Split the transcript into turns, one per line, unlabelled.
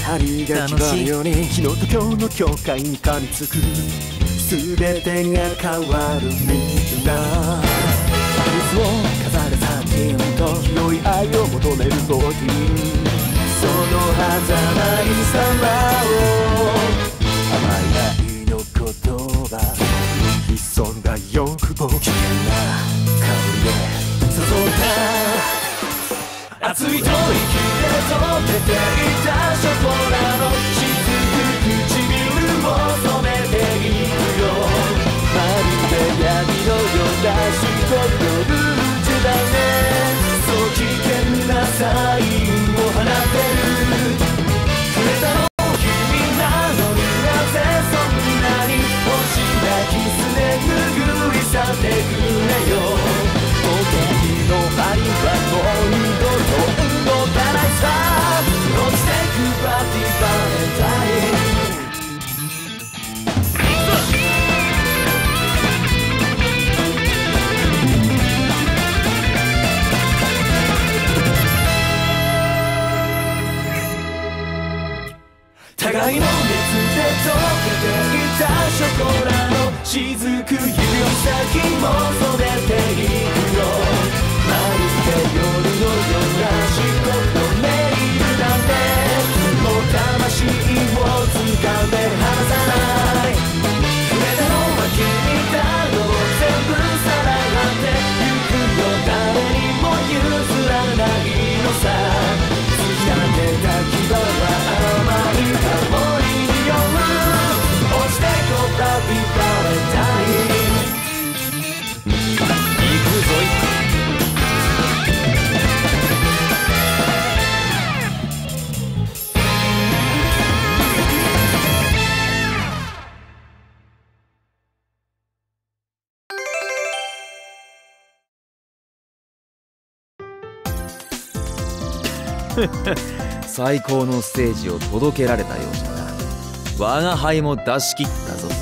針が決まるように日のと今日の境界に噛みつく全てが変わるみたいな水を飾れサティンと広い愛を求めるボディその狭間にさまを甘い愛の言葉潜んだ欲望危険な香りで誘った熱い吐息で溶けていたショコラの雫唇を染めていくよまるで闇のようなしこのルージュだねそう危険なサインを放ってるくれたの君なのになぜそんなに星なキスで拭い去ってくれよ時計の針はもう二度と動かないさ落ちてくパーティーバレンタイン互いの熱で溶けていたショコラの雫指先も染めていくよまるで夜のような四国のネイルなんてもう魂を掴んで離さないくれたのは君だろう全部さらってゆくよ誰にも譲らないのさ突き当てた牙は甘い香りに酔う落ちてこパーティーバレンタイン行くぞい
最高のステージを届けられたようじゃな。我が輩も出し切ったぞ。